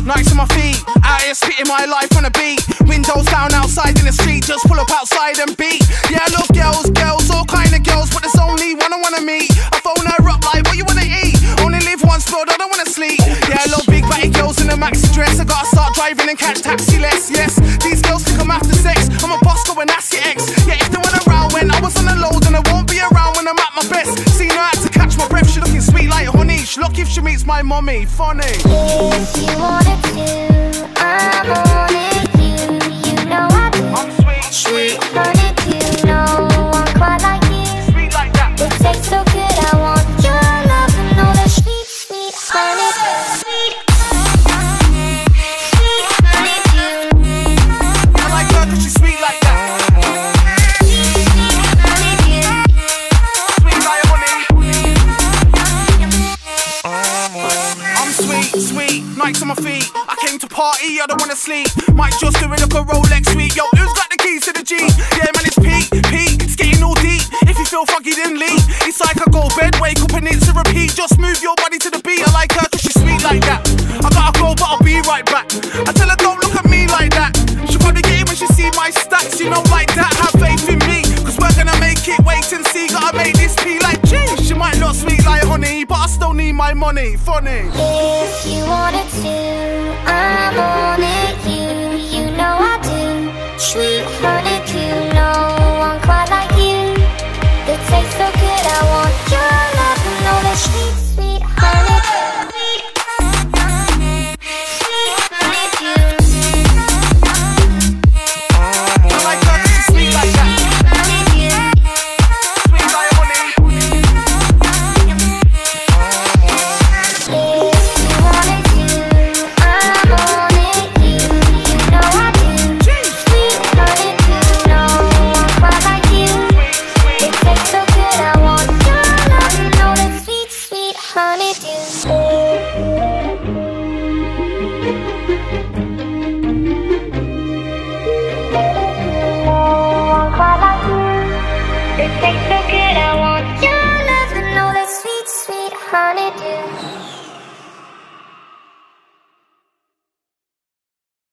Nikes on my feet, out here spitting my life on a beat. Windows down outside in the street, just pull up outside and beat. Yeah, I love girls, all kind of girls, but there's only one I wanna meet. I phone her up like, what you wanna eat? Only live once, bro, I don't wanna sleep. Yeah, I love big batty girls in a maxi dress. I gotta start driving and catch taxi less. Yes, these girls think I'm after sex. I'm a boss, go and ask your ex. Yeah, if they weren't around when I was on the low, then I won't be around when I'm at my best. Seen her out to catch my breath, she looking sweet like honey. She lucky if she meets my mommy, funny. If you wanted to, I'm on it, you know I do. I'm sweet, sweet, Honey, you know I'm quite like you. sweet like that. It tastes so good, I want your love and all the sweet, sweet honey. Sweet, sweet honey, I like her 'cause she's sweet like that. sweet honey, Sweet like honey. I'm sweet, sweet, Nikes on my feet. I came to party, I don't wanna sleep. Might just do it like a Rolex sweet. Yo, who's got the keys to the G? Yeah, man, it's Pete, it's getting all deep. If you feel funky, then leave. It's like I go bed, wake up and it's a repeat. Just move your body to the beat. I like her 'cause she's sweet like that. I gotta go, but I'll be right back. I tell her don't look at me like that. She'll probably get it when she see my stats. You know, like that, have faith in me, 'cause we're gonna make it, wait and see. Gotta make this pee like G. She might not sweet like honey, but I still need my money, funny. if you wanted